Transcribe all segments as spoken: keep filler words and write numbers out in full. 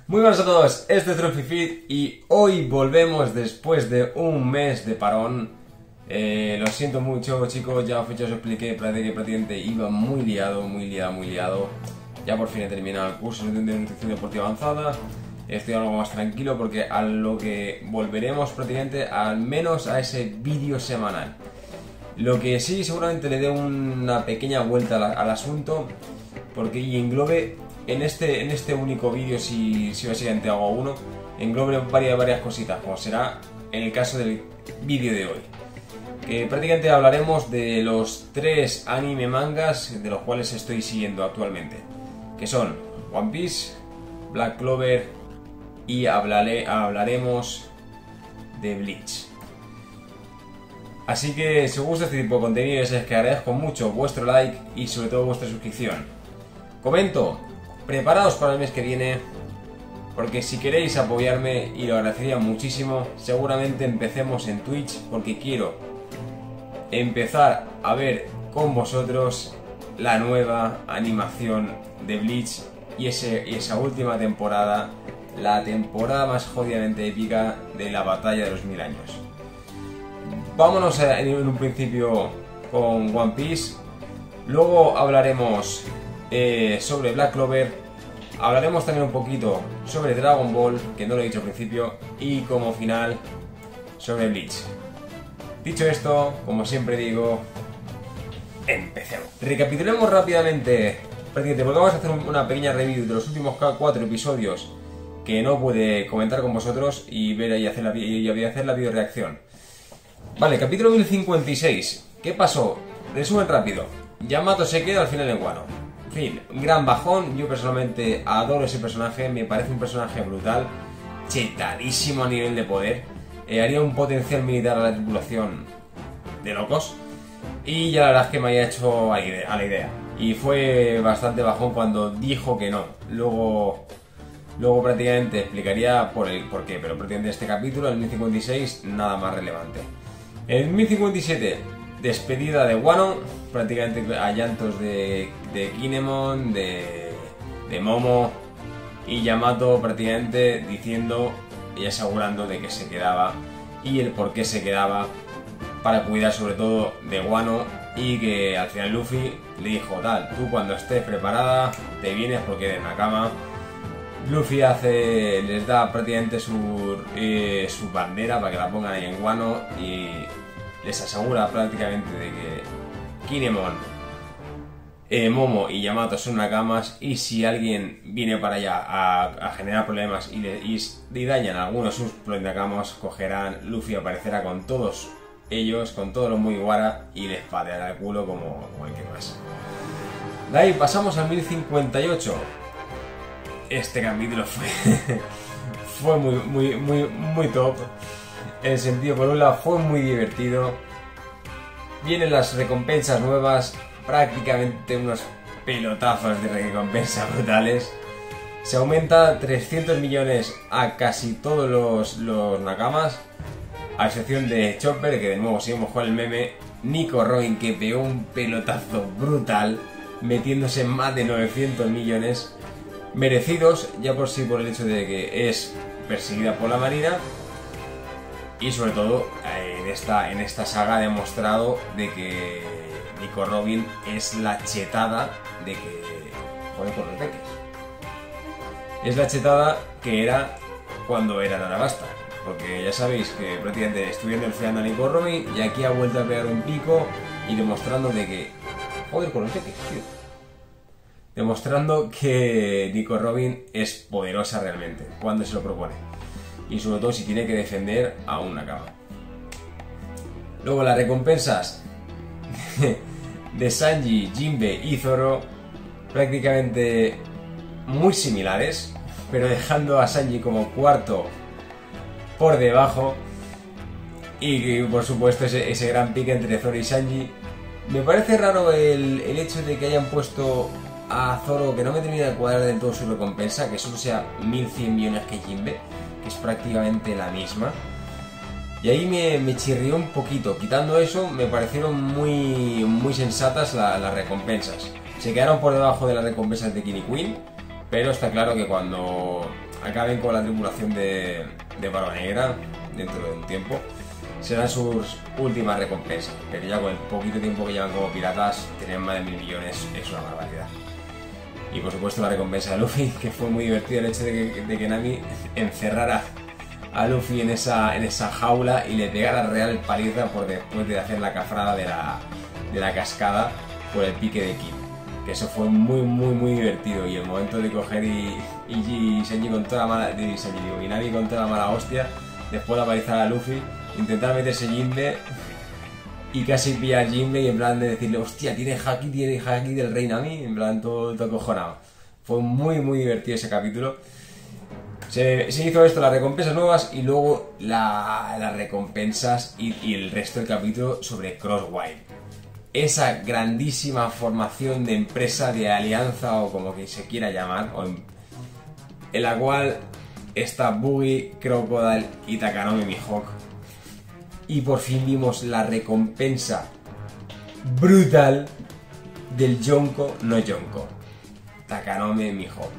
Muy buenas a todos, este es TrophyFit y hoy volvemos después de un mes de parón. Eh, lo siento mucho, chicos, ya os expliqué que prácticamente iba muy liado, muy liado, muy liado. Ya por fin he terminado el curso de nutrición deportiva avanzada. Estoy algo más tranquilo porque a lo que volveremos prácticamente al menos a ese vídeo semanal. Lo que sí, seguramente le dé una pequeña vuelta al, al asunto porque y englobe en este, en este único vídeo, si, si básicamente hago uno, englobe varias, varias cositas, como será en el caso del vídeo de hoy. Que prácticamente hablaremos de los tres anime mangas de los cuales estoy siguiendo actualmente, que son One Piece, Black Clover y hablaré, hablaremos de Bleach. Así que si os gusta este tipo de contenido, es que agradezco mucho vuestro like y sobre todo vuestra suscripción. Comento, preparaos para el mes que viene, porque si queréis apoyarme, y lo agradecería muchísimo, seguramente empecemos en Twitch, porque quiero empezar a ver con vosotros la nueva animación de Bleach y, ese, y esa última temporada, la temporada más jodidamente épica de la batalla de los mil años. Vámonos a, en un principio con One Piece, luego hablaremos eh, sobre Black Clover, hablaremos también un poquito sobre Dragon Ball, que no lo he dicho al principio, y como final sobre Bleach. Dicho esto, como siempre digo, empecemos. Recapitulemos rápidamente, porque vamos a hacer una pequeña review de los últimos cuatro episodios que no pude comentar con vosotros y ver y hacer la, y hacer la video reacción. Vale, capítulo mil cincuenta y seis. ¿Qué pasó? Resumen rápido. Yamato se queda al final en Wano. En fin, gran bajón. Yo personalmente adoro ese personaje. Me parece un personaje brutal, chetadísimo a nivel de poder. Eh, haría un potencial militar a la tripulación de locos. Y ya la verdad es que me había hecho a la idea. Y fue bastante bajón cuando dijo que no. Luego... Luego prácticamente explicaría por el por qué, pero prácticamente este capítulo, el mil cincuenta y seis, nada más relevante. En mil cincuenta y siete, despedida de Wano, prácticamente a llantos de, de Kinemon, de, de Momo y Yamato prácticamente diciendo y asegurando de que se quedaba y el por qué se quedaba para cuidar sobre todo de Wano, y que al final Luffy le dijo tal, tú cuando estés preparada te vienes porque de Nakama. Luffy hace, les da prácticamente su, eh, su bandera para que la pongan ahí en Wano y les asegura prácticamente de que Kinemon, eh, Momo y Yamato son nakamas, y si alguien viene para allá a, a generar problemas y, le, y, y dañan a alguno de sus nakamas, cogerán, Luffy aparecerá con todos ellos, con todos los Mugiwara, y les pateará el culo como, como el que más. De ahí pasamos al mil cincuenta y ocho. Este capítulo fue, fue muy, muy, muy, muy top. En el sentido, por un lado, fue muy divertido. Vienen las recompensas nuevas, prácticamente unos pelotazos de recompensas brutales. Se aumenta trescientos millones a casi todos los, los nakamas, a excepción de Chopper, que de nuevo seguimos con el meme. Nico Robin, que pegó un pelotazo brutal, metiéndose en más de novecientos millones. Merecidos, ya por sí por el hecho de que es perseguida por la marina, y sobre todo en esta, en esta saga ha demostrado de que Nico Robin es la chetada de que joder por los peques. Es la chetada que era cuando era Arabasta, porque ya sabéis que prácticamente estudiando el freando a Nico Robin, y aquí ha vuelto a pegar un pico y demostrando de que joder con los peques, tío. Demostrando que Nico Robin es poderosa realmente cuando se lo propone, y sobre todo si tiene que defender a un Nakama. Luego las recompensas de Sanji, Jinbe y Zoro, prácticamente muy similares, pero dejando a Sanji como cuarto por debajo, y por supuesto ese, ese gran pique entre Zoro y Sanji. Me parece raro el, el hecho de que hayan puesto a Zoro, que no me termina de cuadrar del todo su recompensa, que solo sea mil cien millones que Jinbe, que es prácticamente la misma. Y ahí me, me chirrió un poquito. Quitando eso, me parecieron muy, muy sensatas la, las recompensas. Se quedaron por debajo de las recompensas de King y Queen, pero está claro que cuando acaben con la tripulación de, de Barba Negra dentro de un tiempo, serán sus últimas recompensas, pero ya con el poquito tiempo que llevan como piratas, tener más de mil millones es una barbaridad. Y por supuesto la recompensa de Luffy, que fue muy divertido el hecho de que, de que Nami encerrara a Luffy en esa, en esa jaula y le pegara real paliza por después de hacer la cafrada de la, de la cascada por el pique de Kid. Que eso fue muy muy muy divertido, y el momento de coger y, y, y Shenji con toda la mala, y, Shenji, digo, y Nami con toda la mala hostia, después de palizar a Luffy, intentar meterse Jinbe y casi pillar a Jinbe y en plan de decirle, hostia, tiene haki, tiene haki del rey Nami, en plan todo, todo acojonado. Fue muy muy divertido ese capítulo. Se, se hizo esto, las recompensas nuevas, y luego la, las recompensas y, y el resto del capítulo sobre Crosswild. Esa grandísima formación de empresa, de alianza o como que se quiera llamar, o en, en la cual está Buggy, Crocodile y Takanome Mihawk. Y por fin vimos la recompensa brutal del Yonko no Yonko, Takanome Mihawk.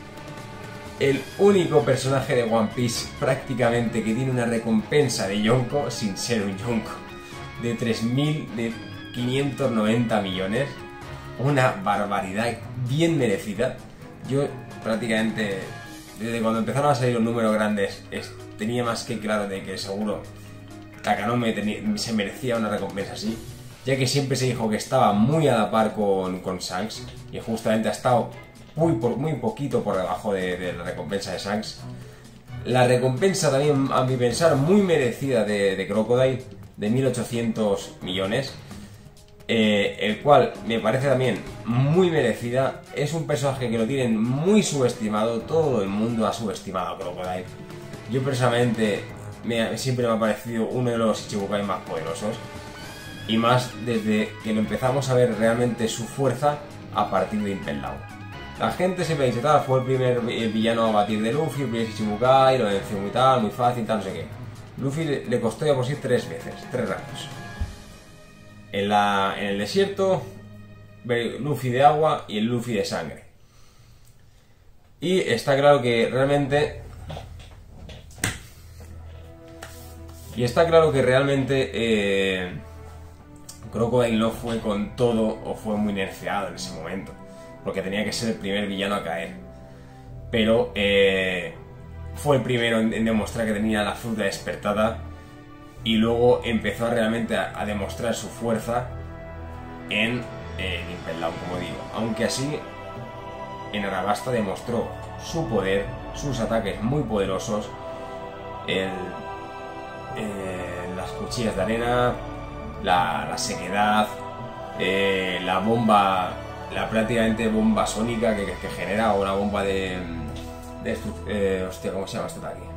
El único personaje de One Piece prácticamente que tiene una recompensa de Yonko sin ser un Yonko, de tres mil quinientos noventa millones, una barbaridad bien merecida. Yo prácticamente, desde cuando empezaron a salir los números grandes, es, tenía más que claro de que seguro Takanome tenía, se merecía una recompensa así, ya que siempre se dijo que estaba muy a la par con, con Shanks, y justamente ha estado muy, por, muy poquito por debajo de, de la recompensa de Shanks. La recompensa también, a mi pensar, muy merecida de, de Crocodile, de mil ochocientos millones, eh, el cual me parece también muy merecida. Es un personaje que lo tienen muy subestimado, todo el mundo ha subestimado a Crocodile. Yo personalmente me, siempre me ha parecido uno de los Ichibukai más poderosos, y más desde que lo empezamos a ver realmente su fuerza a partir de Impel Down. La gente siempre dice, tal, fue el primer villano a batir de Luffy, el primer Ichibukai, lo venció muy tal, muy fácil, tal, no sé qué. Luffy le, le costó ya por sí tres veces, tres ratos. En, la, en el desierto, Luffy de agua y el Luffy de sangre. Y está claro que realmente... Y está claro que realmente eh, Crocodile no fue con todo, o fue muy nerfeado en ese momento, porque tenía que ser el primer villano a caer. Pero eh, fue el primero en, en demostrar que tenía la fruta despertada, y luego empezó realmente a, a demostrar su fuerza en, en Impel Down, como digo. Aunque así, en Arabasta demostró su poder, sus ataques muy poderosos, el, eh, las cuchillas de arena, la, la sequedad, eh, la bomba, la prácticamente bomba sónica que, que genera, o una bomba de... de eh, hostia, ¿cómo se llama esto de aquí?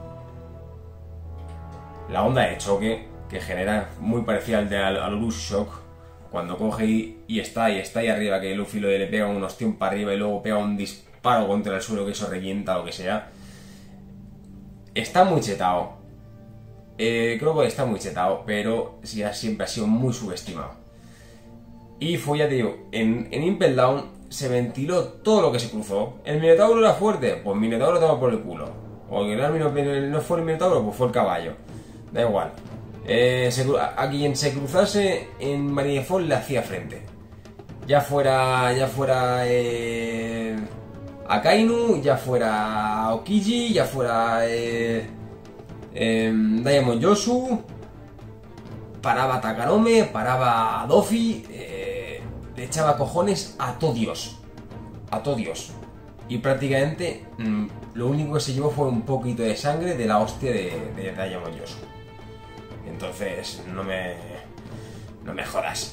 La onda de choque que genera, muy parecida al de Alurus Shock, cuando coge y, y está y está ahí arriba, que Luffy le pega un ostión para arriba y luego pega un disparo contra el suelo que eso revienta o lo que sea. Está muy chetado. Eh, creo que está muy chetado, pero sí, siempre ha sido muy subestimado. Y fue, ya te digo, en, en Impel Down se ventiló todo lo que se cruzó. ¿El Minotauro era fuerte? Pues Minotauro toma por el culo. O que el no fue el Minotauro, pues fue el caballo. Da igual. Eh, se, a quien se cruzase en Marineford le hacía frente. Ya fuera. Ya fuera. Eh, Akainu, ya fuera Okiji, ya fuera. Eh, eh, Diamond Yosu. Paraba Takanome, paraba Doffy. Eh, le echaba cojones a todo Dios. A todo Dios. Y prácticamente mmm, lo único que se llevó fue un poquito de sangre de la hostia de, de Diamond Yosu. Entonces, no me... no me jodas.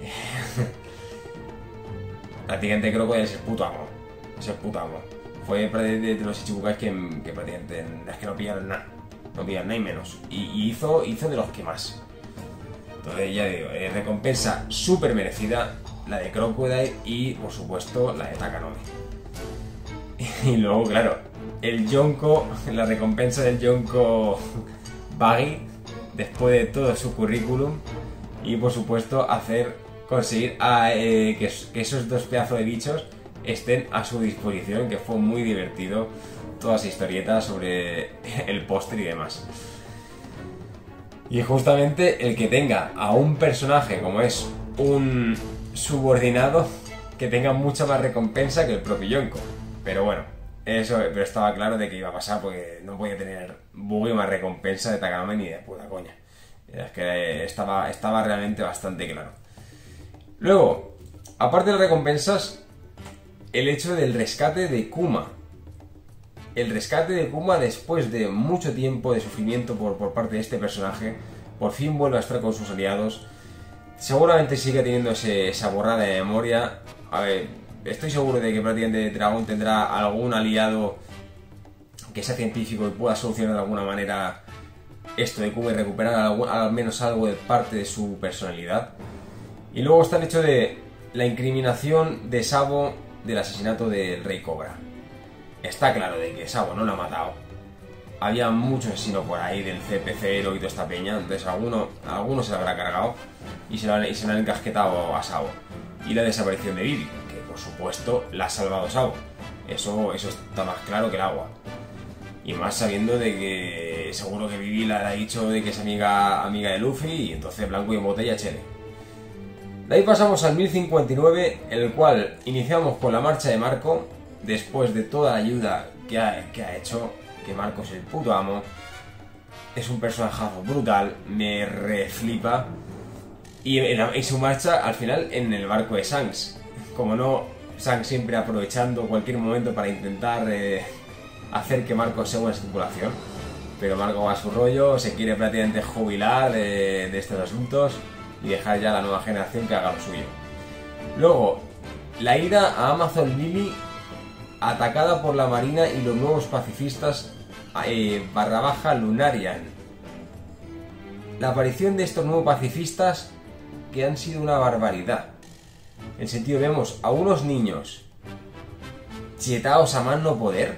Prácticamente creo que es el puto amo. Es el puto amo. Fue de, de, de los Ichibukais que, que prácticamente es que no pillaron nada. No pillaron nada y menos. Y, y hizo, hizo de los que más. Entonces, ya digo, eh, recompensa súper merecida. La de Crocodile y, por supuesto, la de Takanome. Y luego, claro, el Yonko, la recompensa del Yonko Buggy, después de todo su currículum, y por supuesto hacer conseguir a, eh, que, que esos dos pedazos de bichos estén a su disposición, que fue muy divertido toda esa historieta sobre el póster y demás. Y justamente el que tenga a un personaje como es un subordinado, que tenga mucha más recompensa que el propio Yonko. Pero bueno, eso pero estaba claro de que iba a pasar, porque no podía tener buggy más recompensa de Takanome ni de puta coña. Es que estaba, estaba realmente bastante claro. Luego, aparte de las recompensas, el hecho del rescate de Kuma. El rescate de Kuma, después de mucho tiempo de sufrimiento por, por parte de este personaje, por fin vuelve a estar con sus aliados. Seguramente sigue teniendo ese, esa borrada de memoria. A ver, estoy seguro de que prácticamente Dragon tendrá algún aliado que sea científico y pueda solucionar de alguna manera esto de Kuma y recuperar algún, al menos algo de parte de su personalidad. Y luego está el hecho de la incriminación de Sabo del asesinato del Rey Cobra. Está claro de que Sabo no lo ha matado. Había muchos asesinos por ahí del C P cero y toda esta peña, entonces alguno, alguno se lo habrá cargado y se lo han, y se lo han encasquetado a Sabo. Y la desaparición de Vivi, que por supuesto la ha salvado Sabo. Eso, eso está más claro que el agua. Y más sabiendo de que seguro que Vivi le ha dicho de que es amiga, amiga de Luffy, y entonces blanco y en botella chele. De ahí pasamos al mil cincuenta y nueve, el cual iniciamos con la marcha de Marco, después de toda la ayuda que ha, que ha hecho, que Marco es el puto amo. Es un personajazo brutal, me reflipa. Y, y su marcha al final en el barco de Shanks. Como no, Shanks siempre aprovechando cualquier momento para intentar eh, hacer que Marco sea una tripulación. Pero Marco va a su rollo, se quiere prácticamente jubilar de, de estos asuntos y dejar ya a la nueva generación que haga lo suyo. Luego, la ida a Amazon Lily, atacada por la marina y los nuevos pacifistas eh, barra baja Lunarian. La aparición de estos nuevos pacifistas que han sido una barbaridad. En sentido, vemos a unos niños chetados a más no poder.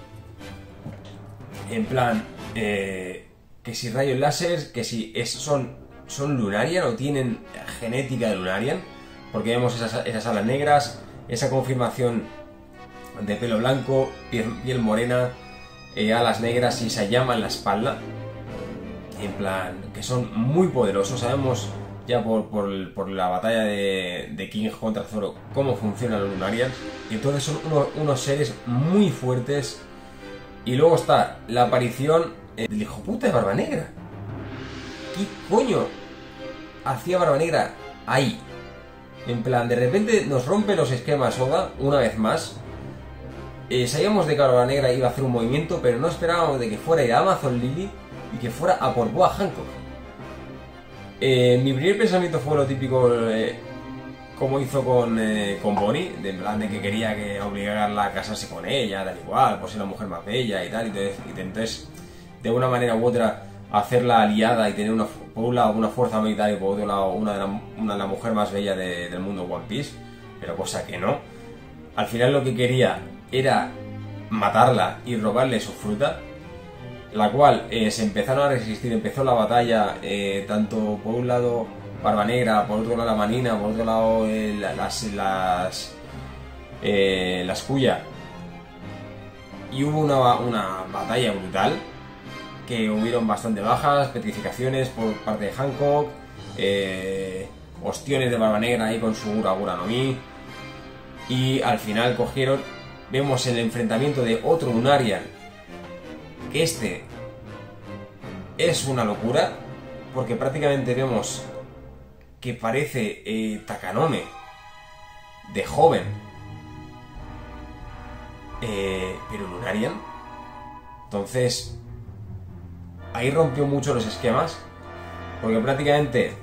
En plan, eh, que si rayos láser, que si es, son, son Lunarian o tienen genética de Lunarian, porque vemos esas, esas alas negras, esa confirmación de pelo blanco, piel, piel morena, eh, alas negras y esa llama en la espalda. En plan, que son muy poderosos. Sabemos ya por, por, por la batalla de, de King contra Zoro cómo funcionan los Lunarians. Y entonces son uno, unos seres muy fuertes. Y luego está la aparición eh, del hijo puta de Barba Negra. ¿Qué coño hacía Barba Negra ahí? En plan, de repente nos rompe los esquemas Oda una vez más. Eh, sabíamos de que Barba Negra iba a hacer un movimiento, pero no esperábamos de que fuera a ir a Amazon Lily y que fuera a por Boa Hancock. Eh, mi primer pensamiento fue lo típico, eh, como hizo con, eh, con Bonnie, de plan de que quería que obligarla a casarse con ella, tal igual, por ser la mujer más bella y tal, y entonces, y entonces de una manera u otra hacerla aliada y tener una, por un lado una fuerza militar y por otro lado una de la, una de la mujer más bella de, del mundo One Piece, pero cosa que no. Al final lo que quería era matarla y robarle su fruta, la cual eh, se empezaron a resistir, empezó la batalla, eh, tanto por un lado Barba Negra, por otro lado la Manina, por otro lado eh, las las eh, las Kuya, y hubo una, una batalla brutal, que hubieron bastante bajas, petrificaciones por parte de Hancock, eh, ostiones de Barba Negra ahí con su Ura Ura no Mi, y al final cogieron, vemos el enfrentamiento de otro Lunarian, que este es una locura, porque prácticamente vemos que parece eh, Takanome de joven, eh, pero Lunarian. Entonces ahí rompió mucho los esquemas, porque prácticamente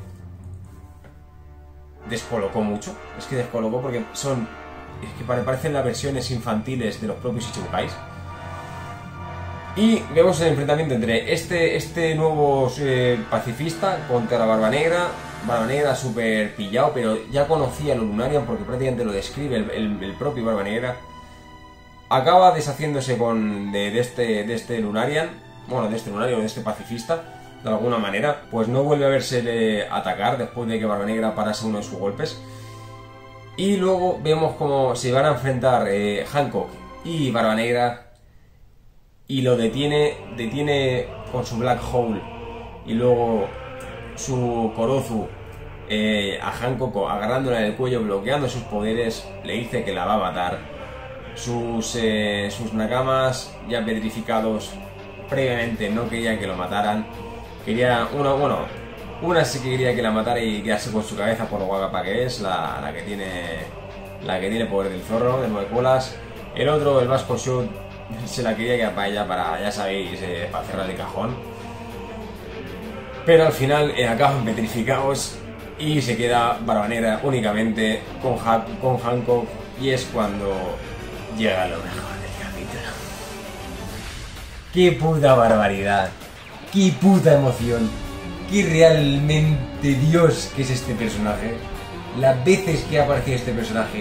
descolocó mucho. Es que descolocó porque son, es que parecen las versiones infantiles de los propios Ichibukais. Y vemos el enfrentamiento entre este, este nuevo eh, pacifista contra la Barba Negra. Barba Negra súper pillado, pero ya conocía a los Lunarian porque prácticamente lo describe el, el, el propio Barba Negra. Acaba deshaciéndose con, de, de, este, de este Lunarian, bueno, de este Lunarian, de este pacifista, de alguna manera. Pues no vuelve a verse atacar después de que Barba Negra parase uno de sus golpes. Y luego vemos como se van a enfrentar eh, Hancock y Barba Negra. Y lo detiene, detiene con su Black Hole. Y luego su Korozu eh, a Hancock agarrándola en el cuello, bloqueando sus poderes, le dice que la va a matar. Sus, eh, sus nakamas ya petrificados previamente no querían que lo mataran. Quería, una, bueno, una sí que quería que la matara y quedarse con su cabeza por lo guapa que es, la, la que tiene la que tiene poder del zorro, de nueve colas. El otro, el Vasco Shoot, se la quería quedar para ella, para, ya sabéis, eh, para cerrar el cajón. Pero al final eh, acaban petrificados y se queda Barba Negra únicamente con, ha con Hancock, y es cuando llega lo mejor del capítulo. ¡Qué puta barbaridad! ¡Qué puta emoción! ¡Qué realmente Dios que es este personaje! Las veces que ha aparecido este personaje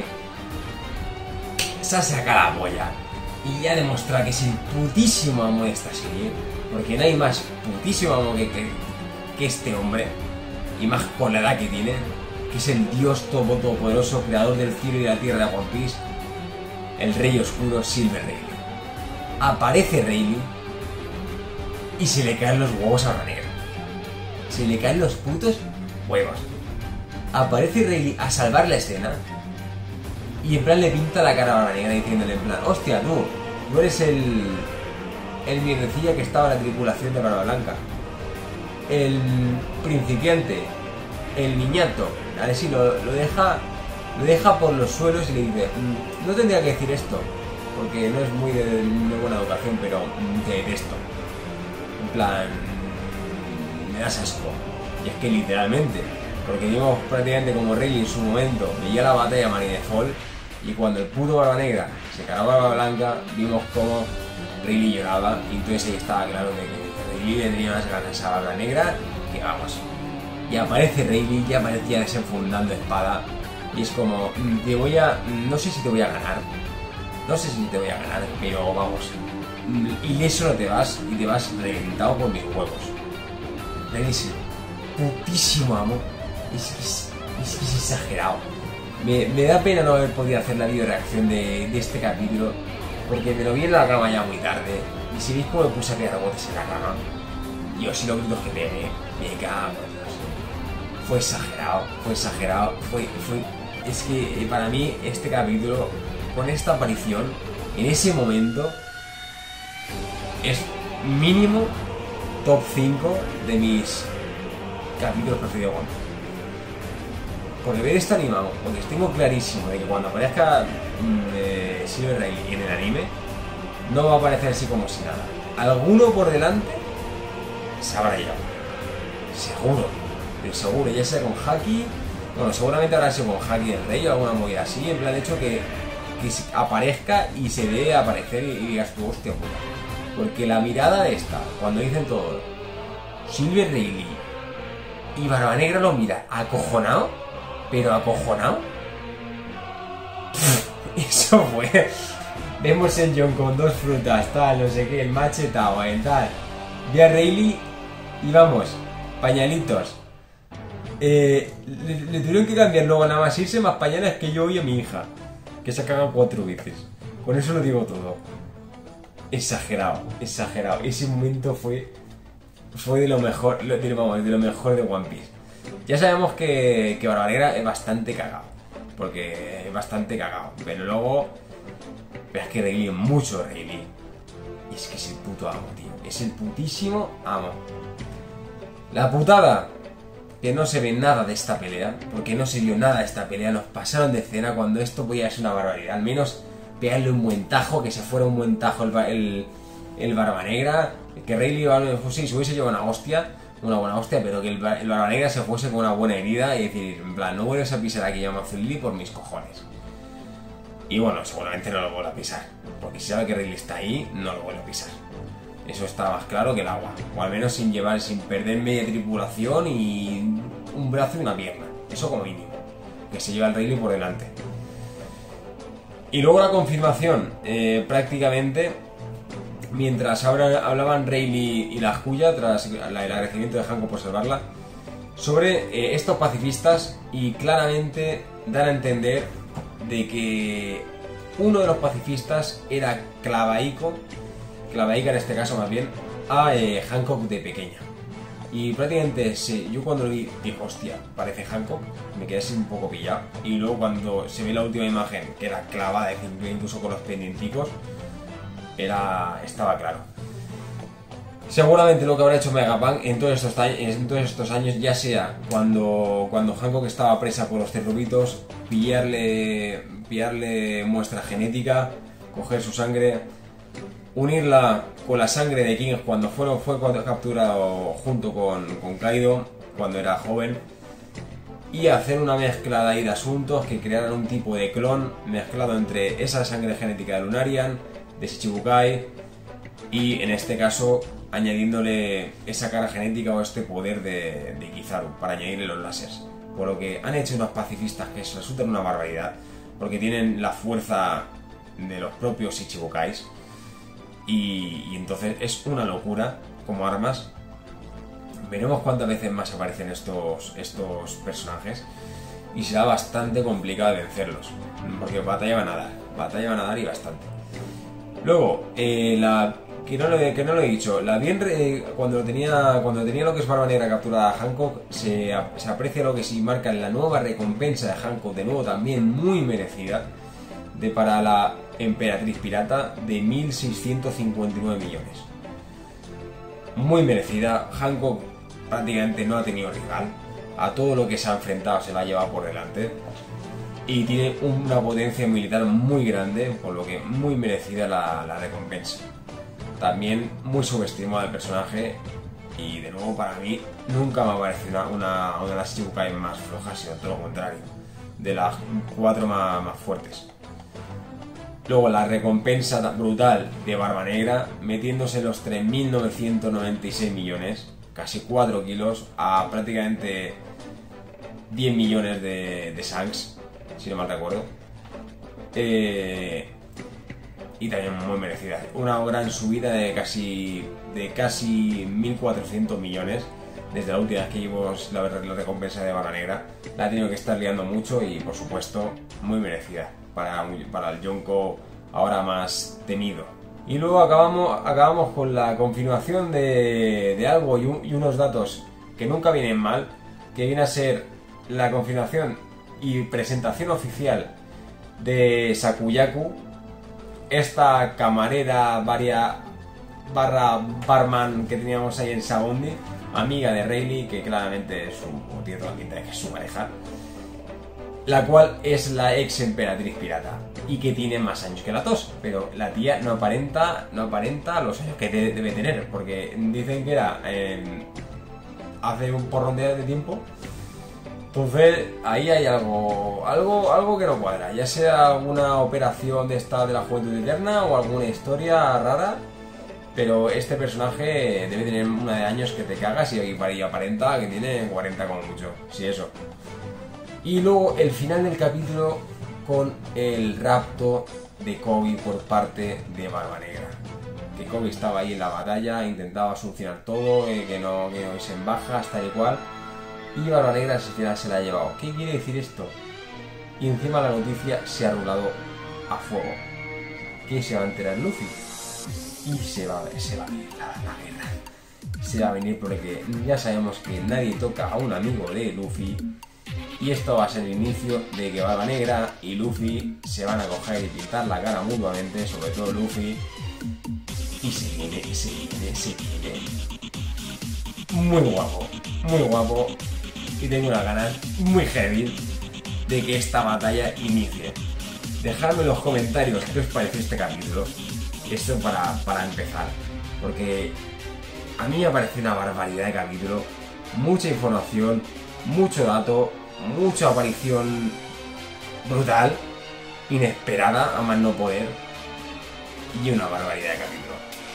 se ha sacado la polla y ha demostrado que es el putísimo amo de esta serie, porque no hay más putísimo amo que, que, que este hombre, y más por la edad que tiene, que es el Dios todo, todopoderoso, creador del cielo y de la tierra de One Piece, el Rey Oscuro Silver Rayleigh. Aparece Rayleigh y se le caen los huevos a Barba Negra. Se le caen los putos huevos. Aparece Rayleigh a salvar la escena y en plan le pinta la cara a Barba Negra diciéndole en plan: hostia, tú, tú eres el el mierdecilla que estaba en la tripulación de Barba Blanca, el principiante, el niñato. A ver si lo, lo deja lo deja por los suelos y le dice: no tendría que decir esto porque no es muy de, de buena educación, pero te detesto. En plan, me das asco. Y es que literalmente, porque vimos prácticamente como Rayleigh en su momento veía la batalla Marineford, y cuando el puto Barba Negra se cargó a Barba Blanca, vimos como Rayleigh lloraba, y entonces ahí estaba claro de que Rayleigh le tenía unas ganas a Barba Negra que vamos. Y aparece Rayleigh, ya aparecía desenfundando espada, y es como, te voy a, no sé si te voy a ganar, no sé si te voy a ganar, pero vamos, ileso no te vas, y te vas reventado por mis huevos. Rayleigh es el putísimo amo, es que es, es, que es exagerado. Me, me da pena no haber podido hacer la video reacción de, de este capítulo, porque me lo vi en la cama ya muy tarde, y si veis cómo me puse a pegar botes en la cama, yo si los gritos que pegué, me cago en Dios. Fue exagerado, fue exagerado, fue, fue, es que para mí este capítulo, con esta aparición, en ese momento, es mínimo top cinco de mis capítulos preferidos de One Piece. Porque ver esto animado, porque tengo clarísimo de que cuando aparezca eh, Silver Rayleigh en el anime, no va a aparecer así como si nada. Alguno por delante se habrá llevado, seguro, pero seguro, ya sea con Haki, bueno, seguramente habrá sido con Haki del Rey o alguna movida así, en plan hecho que, que aparezca y se dé a aparecer y, y digas tú, hostia puta. Porque la mirada de esta, cuando dicen todo, Silver Rayleigh y Barba Negra lo mira acojonado, pero acojonado. Eso fue. Vemos el John con dos frutas, tal, no sé qué, el machetado, el tal. Vi a Rayleigh y vamos, pañalitos. Eh, le, le tuvieron que cambiar luego nada más irse más pañales que yo y a mi hija, que se ha cagado cuatro veces. Con eso lo digo todo. Exagerado, exagerado. Ese momento fue fue de lo mejor, de, vamos, de lo mejor de One Piece. Ya sabemos que, que Barba Negra es bastante cagado, porque es bastante cagado, pero luego, pero es que Rayleigh, mucho Rayleigh, y es que es el puto amo, tío, es el putísimo amo. La putada, que no se ve nada de esta pelea, porque no se vio nada de esta pelea, nos pasaron de escena cuando esto podía ser una barbaridad, al menos pegarle un buen tajo, que se fuera un buen tajo el, el, el Barba Negra, que Rayleigh pues sí, se hubiese llevado una hostia, una buena hostia, pero que el, el Barba Negra se fuese con una buena herida y decir, en plan, no vuelves a pisar aquí a Mazuli por mis cojones. Y bueno, seguramente no lo vuelvo a pisar, porque si sabe que Rayleigh está ahí, no lo vuelvo a pisar. Eso está más claro que el agua, o al menos sin llevar, sin perder media tripulación y un brazo y una pierna, eso como mínimo, que se lleva el Rayleigh por delante. Y luego la confirmación, eh, prácticamente, mientras ahora hablaban Rayleigh y la Juya, tras el agradecimiento de Hancock por salvarla, sobre eh, estos pacifistas, y claramente dan a entender de que uno de los pacifistas era clavaico, clavaica en este caso más bien, a eh, Hancock de pequeña. Y prácticamente sí, yo cuando lo vi dije, hostia, parece Hancock, me quedé así un poco pillado. Y luego cuando se ve la última imagen, que era clavada, incluso con los pendienticos, era, estaba claro. Seguramente lo que habrá hecho Megapunk en todos estos, en todos estos años, ya sea cuando, cuando Hancock estaba presa por los terrobitos, pillarle, pillarle muestra genética, coger su sangre, unirla con la sangre de King cuando fue, fue capturado junto con, con Kaido, cuando era joven, y hacer una mezcla de ahí de asuntos que crearan un tipo de clon mezclado entre esa sangre genética de Lunarian, de Shichibukai, y en este caso añadiéndole esa cara genética o este poder de, de Kizaru para añadirle los láseres. Por lo que han hecho unos pacifistas que resultan una barbaridad, porque tienen la fuerza de los propios Shichibukais, y, y entonces es una locura como armas. Veremos cuántas veces más aparecen estos, estos personajes, y será bastante complicado de vencerlos, porque batalla van a dar, batalla van a dar y bastante. Luego, eh, la que no, lo, que no lo he dicho, la bien re, cuando tenía cuando tenía lo que es Barba Negra capturada a Hancock, se, se aprecia lo que sí marca en la nueva recompensa de Hancock, de nuevo también muy merecida, de para la Emperatriz Pirata, de mil seiscientos cincuenta y nueve millones. Muy merecida. Hancock prácticamente no ha tenido rival, a todo lo que se ha enfrentado se la ha llevado por delante, y tiene una potencia militar muy grande, por lo que muy merecida la, la recompensa. También muy subestimado el personaje, y de nuevo para mí nunca me ha parecido una, una, una de las Shichibukai más flojas, sino todo lo contrario, de las cuatro más, más fuertes. Luego la recompensa brutal de Barba Negra, metiéndose los tres mil novecientos noventa y seis millones, casi cuatro kilos, a prácticamente diez millones de, de Shanks, si no mal recuerdo. Eh, y también muy merecida. Una gran subida de casi, de casi mil cuatrocientos millones. Desde la última vez que llevamos la, la recompensa de Barba Negra, la ha tenido que estar liando mucho y por supuesto muy merecida para, para el Yonko ahora más temido. Y luego acabamos, acabamos con la confirmación de, de algo y, un, y unos datos que nunca vienen mal, que viene a ser la confirmación y presentación oficial de Sakuyaku, esta camarera varia, barra barman que teníamos ahí en Sabondi, amiga de Rayleigh, que claramente es un tío toda pinta de que es su pareja, la cual es la ex emperatriz pirata y que tiene más años que la tos, pero la tía no aparenta, no aparenta los años que de, debe tener, porque dicen que era eh, hace un porrón de tiempo. Entonces ahí hay algo, algo, algo que no cuadra, ya sea alguna operación de esta de la juventud eterna o alguna historia rara, pero este personaje debe tener una de años que te cagas y aparenta que tiene cuarenta como mucho, si eso. Y luego el final del capítulo con el rapto de Kobe por parte de Barba Negra. Que Kobe estaba ahí en la batalla, intentaba solucionar todo, eh, que no que no se en bajas, tal y cual. Y Barba Negra al final se la ha llevado. ¿Qué quiere decir esto? Y encima la noticia se ha rulado a fuego. ¿Quién se va a enterar? Luffy. Y se va, se va a venir la, la guerra. Se va a venir porque ya sabemos que nadie toca a un amigo de Luffy. Y esto va a ser el inicio de que Barba Negra y Luffy se van a coger y pintar la cara mutuamente, sobre todo Luffy. Y se viene, se viene, se viene. Muy guapo, muy guapo. Y tengo unas ganas muy heavy de que esta batalla inicie. Dejadme en los comentarios qué os parece este capítulo. Esto para, para empezar. Porque a mí me parece una barbaridad de capítulo. Mucha información, mucho dato, mucha aparición brutal, inesperada, a más no poder, y una barbaridad de capítulo.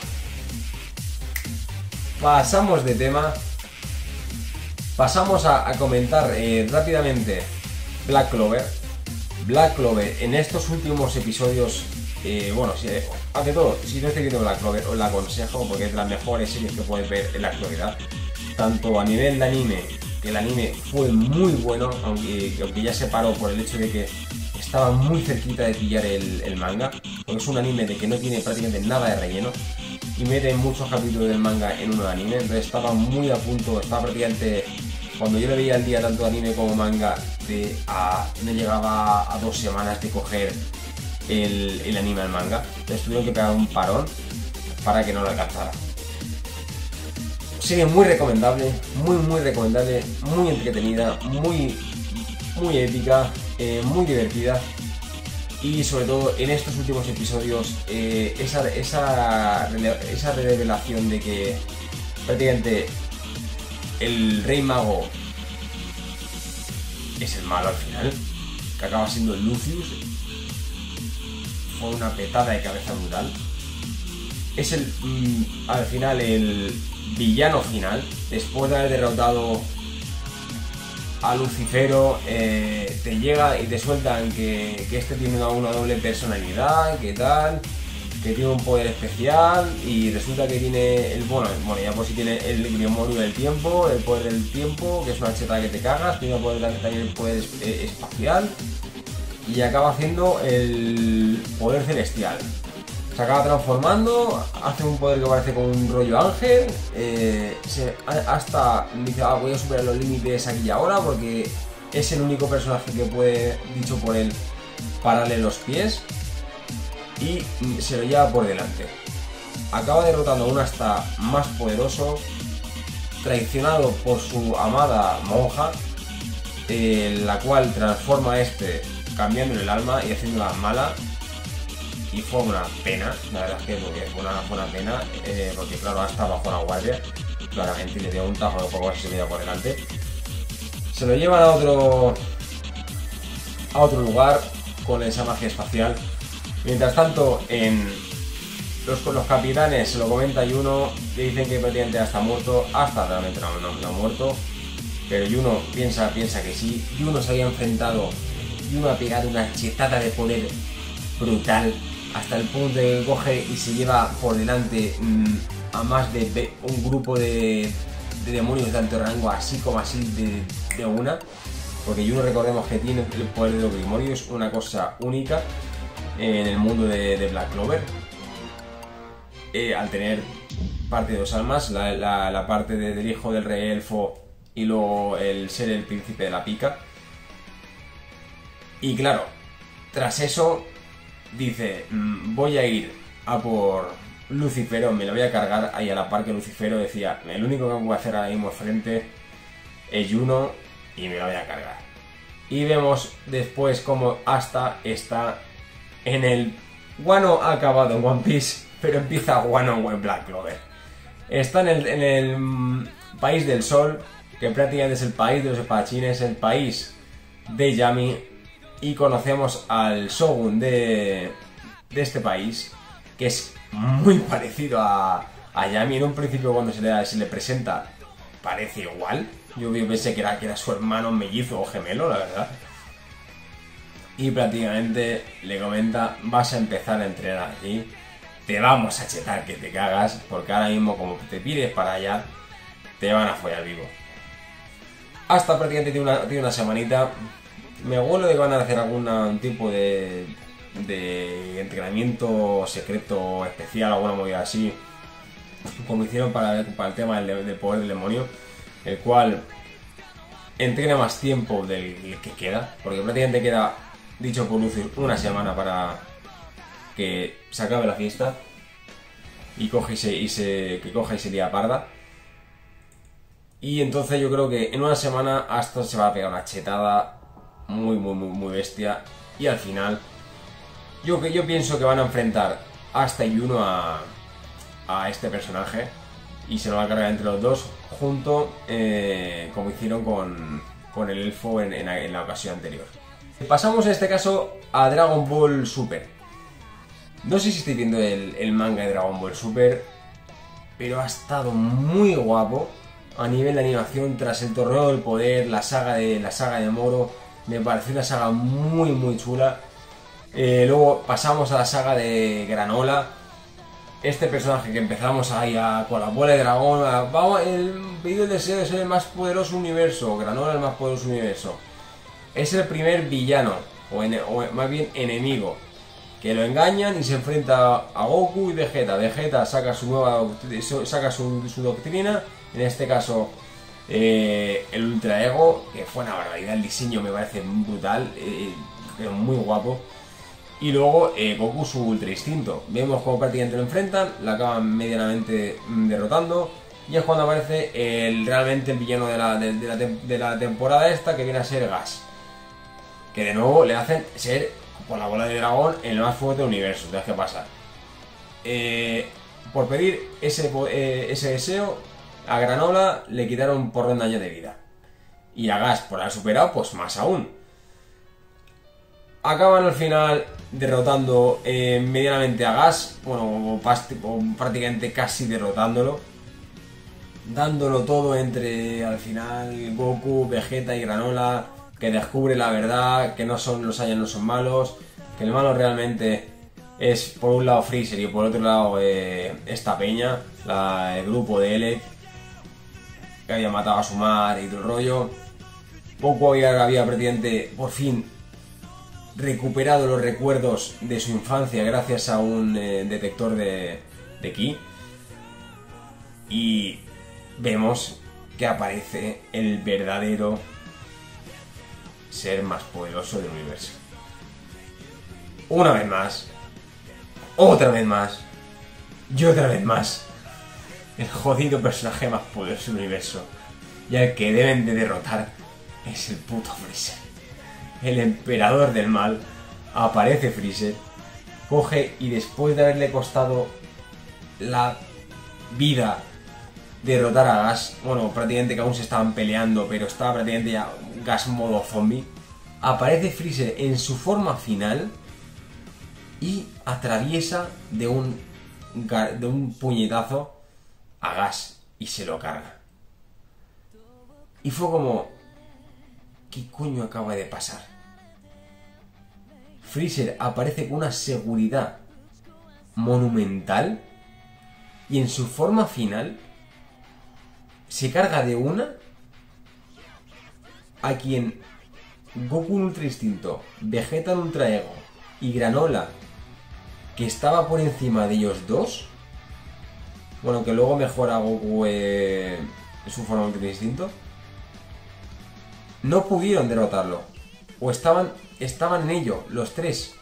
Pasamos de tema, pasamos a, a comentar eh, rápidamente Black Clover. Black Clover en estos últimos episodios, eh, bueno, si, eh, ante todo, si no estáis viendo Black Clover, os la aconsejo porque es de las mejores series que podéis ver en la actualidad, tanto a nivel de anime que el anime fue muy bueno, aunque, aunque ya se paró por el hecho de que estaba muy cerquita de pillar el, el manga, porque es un anime de que no tiene prácticamente nada de relleno y mete muchos capítulos del manga en uno de anime, entonces estaba muy a punto, estaba prácticamente, cuando yo le veía al día tanto anime como manga, de a, no llegaba a dos semanas de coger el, el anime al manga, entonces tuvieron que pegar un parón para que no lo alcanzara. Serie muy recomendable, muy muy recomendable, muy entretenida, muy, muy épica, eh, muy divertida. Y sobre todo en estos últimos episodios, eh, esa, esa, esa revelación de que prácticamente el Rey Mago es el malo al final, que acaba siendo Lucius, fue una petada de cabeza brutal. Es el, mmm, al final el villano final, después de haber derrotado a Lucifero, eh, te llega y te sueltan que, que este tiene una, una doble personalidad, que tal, que tiene un poder especial y resulta que tiene el, bueno, bueno ya por si tiene el grimorio del tiempo, el poder del tiempo, que es una cheta que te cagas, tiene poder, también el poder eh, espacial y acaba haciendo el poder celestial. Se acaba transformando, hace un poder que parece como un rollo ángel, eh, se, hasta dice, ah, voy a superar los límites aquí y ahora porque es el único personaje que puede, dicho por él, pararle los pies y se lo lleva por delante. Acaba derrotando a un hasta más poderoso, traicionado por su amada monja, eh, la cual transforma a este cambiándole el alma y haciéndola mala. Y fue una pena, la verdad es que fue una, fue una pena, eh, porque claro, hasta bajo la guardia, claramente le dio un tajo de poco, se veía por delante. Se lo llevan a otro, a otro lugar con esa magia espacial. Mientras tanto, en los, los capitanes se lo comenta Yuno, le dicen que prácticamente ya está muerto, hasta realmente no, no, no ha muerto, pero Yuno piensa, piensa que sí. Yuno se había enfrentado, Yuno ha pegado una chetada de poder brutal, hasta el punto de que coge y se lleva por delante mmm, a más de un grupo de, de demonios de alto rango, así como así de, de una, porque Yuno, recordemos que tiene el poder de los grimorios, una cosa única en el mundo de, de Black Clover, eh, al tener parte de dos almas, la, la, la parte de, del hijo del rey elfo y luego el ser el príncipe de la pica. Y claro, tras eso dice, voy a ir a por Lucifero, me lo voy a cargar. Ahí a la par que Lucifero decía, el único que voy a hacer ahora mismo frente es Yuno y me lo voy a cargar. Y vemos después como Asta está en el Wano acabado en One Piece, pero empieza Wano en Black Clover. Está en el, en el mm, país del sol, que prácticamente es el país de los espadachines, el país de Yami. Y conocemos al Shogun de, de este país, que es muy parecido a, a Yami. En un principio cuando se le, se le presenta parece igual. Yo pensé que era, que era su hermano mellizo o gemelo, la verdad. Y prácticamente le comenta, vas a empezar a entrenar aquí, te vamos a chetar que te cagas, porque ahora mismo como te pides para allá, te van a follar vivo. Hasta prácticamente tiene una, tiene una semanita. Me huelo de que van a hacer algún tipo de, de entrenamiento secreto especial, alguna movida así, como hicieron para, para el tema del, del poder del demonio, el cual entrena más tiempo del que queda, porque prácticamente queda, dicho por Lucius, una semana para que se acabe la fiesta y coge y se, y se, que coja y se lía parda. Y entonces yo creo que en una semana Astor se va a pegar una chetada muy muy muy muy bestia, y al final yo que yo pienso que van a enfrentar Asta y Yuno a, a este personaje y se lo van a cargar entre los dos junto, eh, como hicieron con, con el elfo en, en, en la ocasión anterior. Pasamos en este caso a Dragon Ball Super. No sé si estoy viendo el, el manga de Dragon Ball Super, pero ha estado muy guapo a nivel de animación. Tras el torneo del poder, la saga de, la saga de Moro, me pareció una saga muy muy chula. Eh, luego pasamos a la saga de Granola, este personaje que empezamos ahí a, con la bola de dragón, a, vamos, el pedido de deseo de ser el más poderoso universo, Granola el más poderoso universo, es el primer villano, o, en, o más bien enemigo, que lo engañan y se enfrenta a Goku y Vegeta. Vegeta saca su nueva saca su, su doctrina, en este caso eh, el Ultra Ego, que fue una barbaridad, el diseño me parece brutal, eh, muy guapo. Y luego eh, Goku su Ultra Instinto. Vemos cómo prácticamente lo enfrentan, la acaban medianamente derrotando. Y es cuando aparece el, realmente el villano de la, de, de, la, de la temporada esta, que viene a ser Gas. Que de nuevo le hacen ser, con la bola de dragón, el más fuerte del universo. Entonces, ¿qué pasa? Eh, por pedir ese, eh, ese deseo, a Granola le quitaron por un daño de vida. Y a Gas, por haber superado, pues más aún. Acaban al final derrotando eh, medianamente a Gas, bueno, o, o prácticamente casi derrotándolo, dándolo todo entre al final Goku, Vegeta y Granola, que descubre la verdad, que no son los Saiyans, no son malos, que el malo realmente es por un lado Freezer y por otro lado eh, esta peña, la, el grupo de Elec, que había matado a su madre y todo el rollo. Goku había, había prácticamente por fin recuperado los recuerdos de su infancia gracias a un eh, detector de, de ki, y vemos que aparece el verdadero ser más poderoso del universo. Una vez más, otra vez más y otra vez más, el jodido personaje más poderoso del universo, y el que deben de derrotar es el puto Freezer. El emperador del mal. Aparece Freezer, coge y después de haberle costado la vida derrotar a Gas, bueno, prácticamente que aún se estaban peleando, pero estaba prácticamente ya Gas modo zombie, aparece Freezer en su forma final y atraviesa de un, de un puñetazo a Gas y se lo carga. Y fue como, ¿qué coño acaba de pasar? Freezer aparece con una seguridad monumental y en su forma final se carga de una a quien Goku en Ultra Instinto, Vegeta en Ultra Ego y Granola, que estaba por encima de ellos dos, bueno, que luego mejora Goku eh, en su forma Ultra Instinto, no pudieron derrotarlo, o estaban, estaban en ello, los tres.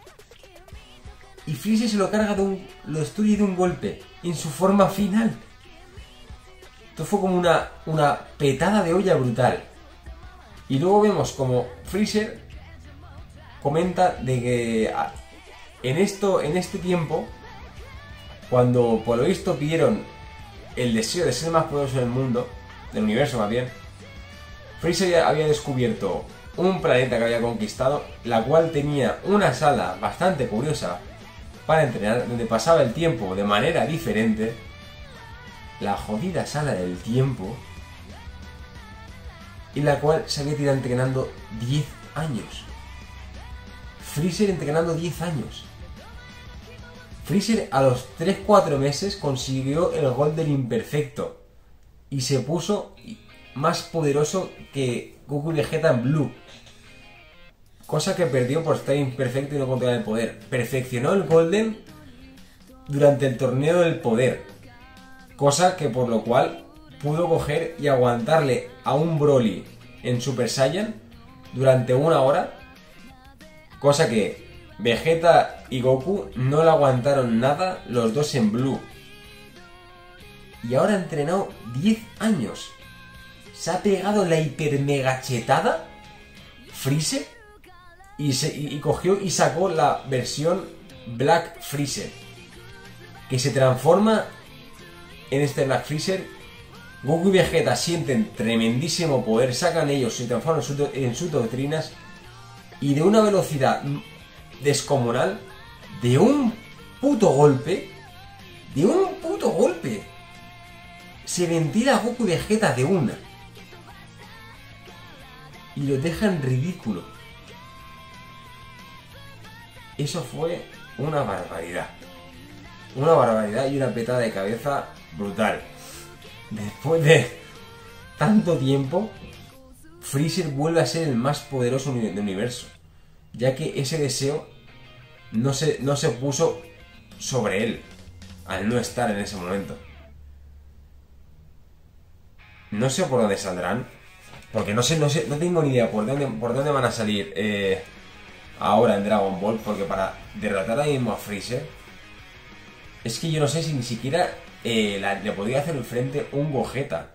Y Freezer se lo carga de un, lo destruye de un golpe, en su forma final. Esto fue como una, una petada de olla brutal. Y luego vemos como Freezer comenta de que en, esto, en este tiempo, cuando por lo visto pidieron el deseo de ser el más poderoso del mundo, del universo más bien, Freezer había descubierto un planeta que había conquistado, la cual tenía una sala bastante curiosa para entrenar, donde pasaba el tiempo de manera diferente. La jodida sala del tiempo, y la cual se había tirado entrenando diez años. Freezer entrenando diez años. Freezer a los tres cuatro meses consiguió el Golden Imperfecto y se puso más poderoso que Goku y Vegeta en Blue, cosa que perdió por estar imperfecto y no controlar el poder. Perfeccionó el Golden durante el torneo del poder, cosa que por lo cual pudo coger y aguantarle a un Broly en Super Saiyan durante una hora, cosa que Vegeta y Goku no le aguantaron nada, los dos en Blue. Y ahora ha entrenado diez años. Se ha pegado la hiper mega chetada Freezer y, se, y, y cogió y sacó la versión Black Freezer, que se transforma en este Black Freezer. Goku y Vegeta sienten tremendísimo poder, sacan ellos, se transforman en, su, en sus doctrinas, y de una velocidad descomunal, de un puto golpe, de un puto golpe, se ventila a Goku y Vegeta de una y los dejan ridículo. Eso fue una barbaridad. una barbaridad y una petada de cabeza brutal. Después de tanto tiempo, Freezer vuelve a ser el más poderoso del universo, ya que ese deseo no se, no se puso sobre él al no estar en ese momento. No sé por dónde saldrán, porque no sé, no sé, no tengo ni idea por dónde, por dónde van a salir eh, ahora en Dragon Ball, porque para derrotar ahora mismo a Freezer, es que yo no sé si ni siquiera eh, la, le podría hacer frente un Gogeta.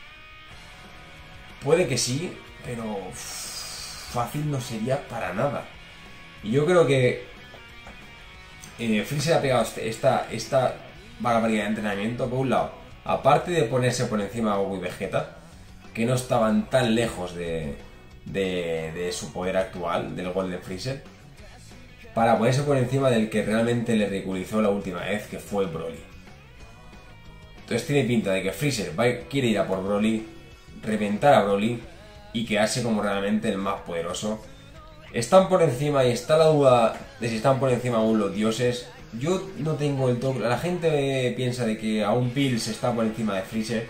Puede que sí, pero uff, fácil no sería para nada. Y yo creo que eh, Freezer ha pegado este, esta, esta barbaridad de entrenamiento, por un lado, aparte de ponerse por encima de Goku y Vegeta, que no estaban tan lejos de, de, de su poder actual, del Golden Freezer, para ponerse por encima del que realmente le ridiculizó la última vez, que fue Broly. Entonces tiene pinta de que Freezer va, quiere ir a por Broly, reventar a Broly y quedarse como realmente el más poderoso. Están por encima y está la duda de si están por encima aún los dioses. Yo no tengo el toque. La gente piensa de que aún Bills está por encima de Freezer.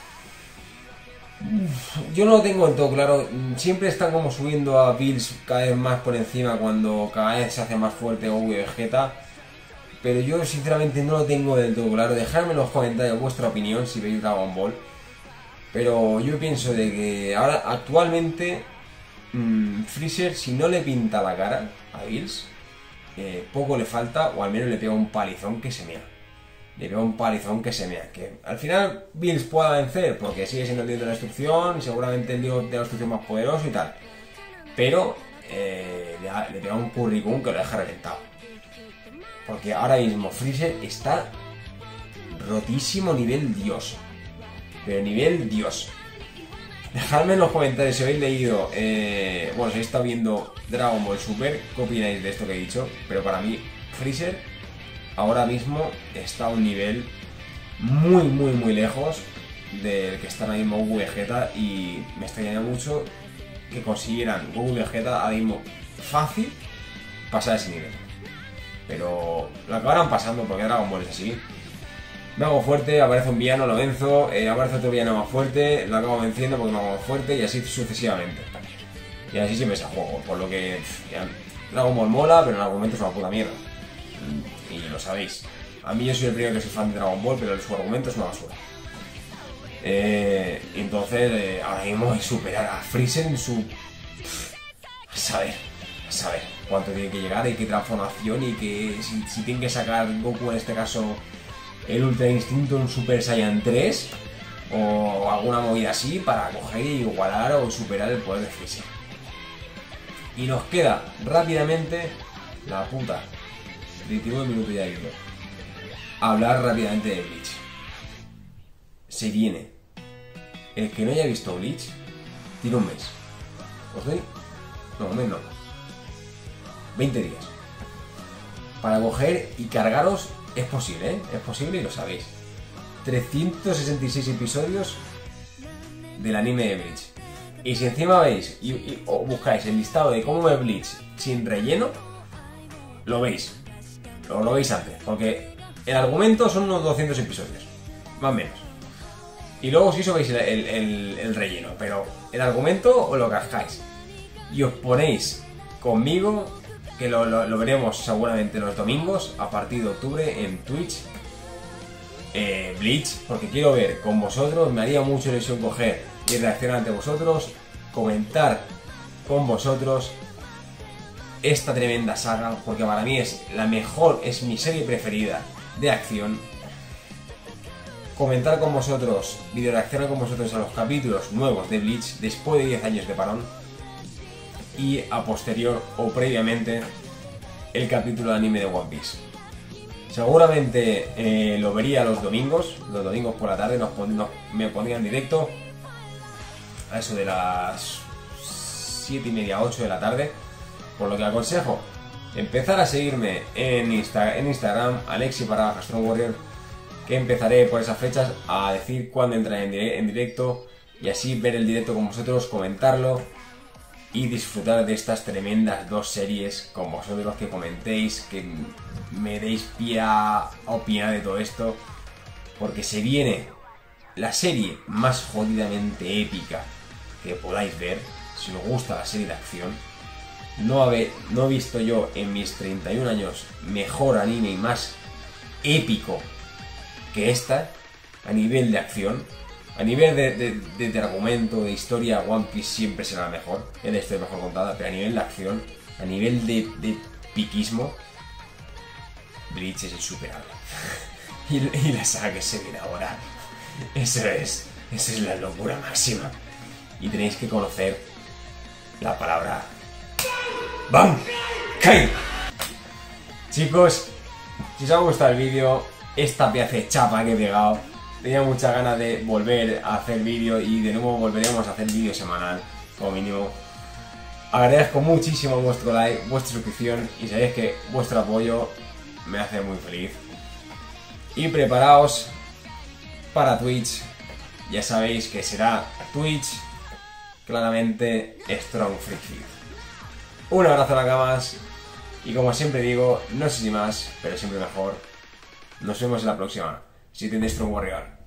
Yo no lo tengo del todo claro. Siempre están como subiendo a Bills cada vez más por encima cuando cada vez se hace más fuerte Goku y Vegeta. Pero yo sinceramente no lo tengo del todo claro. Dejadme en los comentarios vuestra opinión si veis Dragon Ball. Pero yo pienso de que ahora actualmente mmm, Freezer, si no le pinta la cara a Bills, eh, poco le falta, o al menos le pega un palizón que se mea. Le pega un palizón que se mea. Que al final Bills pueda vencer, porque sigue siendo el dios de la destrucción y seguramente el dios de la destrucción más poderoso y tal. Pero eh, le, le pega un currículum que lo deja reventado. Porque ahora mismo Freezer está rotísimo nivel dios. Pero nivel dios. Dejadme en los comentarios si habéis leído, eh, bueno, si habéis estado viendo Dragon Ball Super, qué opináis de esto que he dicho. Pero para mí, Freezer ahora mismo está a un nivel muy, muy, muy lejos del que está ahora mismo Goku y Vegeta. Y me extrañaría mucho que consiguieran Goku y Vegeta ahora mismo fácil pasar ese nivel. Pero lo acabarán pasando porque Dragon Ball es así. Me hago fuerte, aparece un villano, lo venzo, eh, aparece otro villano más fuerte, lo acabo venciendo porque me hago más fuerte y así sucesivamente. Y así siempre se juego, por lo que pff, ya, Dragon Ball mola, pero el argumento es una puta mierda. Y, y lo sabéis. A mí yo soy el primero que soy fan de Dragon Ball, pero su argumento es una basura. Eh, entonces, eh, ahora mismo es superar a Freezer en su... Pff, a saber, a saber cuánto tiene que llegar y qué transformación y que si, si tiene que sacar Goku en este caso el Ultra Instinto en Super Saiyan tres o alguna movida así para coger y igualar o superar el poder de Freezer. Y nos queda rápidamente la puta veintinueve minutos ya de vídeo. Hablar rápidamente de Bleach. Se viene. El que no haya visto Bleach tiene un mes. ¿Os doy? No, un mes no. veinte días. Para coger y cargaros. Es posible, ¿eh? Es posible y lo sabéis. trescientos sesenta y seis episodios del anime de Bleach. Y si encima veis y, y o buscáis el listado de cómo ver Bleach sin relleno, lo veis. Lo, lo veis antes. Porque el argumento son unos doscientos episodios. Más o menos. Y luego si eso veis el, el, el, el relleno. Pero el argumento os lo cascáis. Y os ponéis conmigo... que lo, lo, lo veremos seguramente los domingos a partir de octubre en Twitch, eh, Bleach, porque quiero ver con vosotros. Me haría mucha ilusión coger y reaccionar ante vosotros, comentar con vosotros esta tremenda saga, porque para mí es la mejor, es mi serie preferida de acción. Comentar con vosotros, video reaccionar con vosotros a los capítulos nuevos de Bleach después de diez años de parón. Y a posterior o previamente el capítulo de anime de One Piece. Seguramente eh, lo vería los domingos, los domingos por la tarde nos pon, nos, me pondría en directo a eso de las siete y media, ocho de la tarde. Por lo que aconsejo empezar a seguirme en, Insta, en Instagram, Alexi para Strong Warrior, que empezaré por esas fechas a decir cuándo entraré en, en directo y así ver el directo con vosotros, comentarlo. y disfrutar de estas tremendas dos series con vosotros los que comentéis, que me deis pie a opinar de todo esto, porque se viene la serie más jodidamente épica que podáis ver, si os gusta la serie de acción. No, habe, no he visto yo en mis treinta y un años mejor anime y más épico que esta, a nivel de acción. A nivel de, de, de, de argumento, de historia, One Piece siempre será la mejor, es la historia mejor contada, pero a nivel de acción, a nivel de, de piquismo, Bleach es insuperable. y, y la saga que se viene ahora, eso es, eso es la locura máxima. Y tenéis que conocer la palabra ¡Bam! ¡Kai! Chicos, si os ha gustado el vídeo, esta pedazo de chapa que he pegado, tenía muchas ganas de volver a hacer vídeo y de nuevo volveremos a hacer vídeo semanal, como mínimo. Agradezco muchísimo vuestro like, vuestra suscripción y sabéis que vuestro apoyo me hace muy feliz. Y preparaos para Twitch, ya sabéis que será Twitch, claramente Strong Freak Feed. Un abrazo a las camas y como siempre digo, no sé si más, pero siempre mejor. Nos vemos en la próxima. Si tenéis Strong Warrior.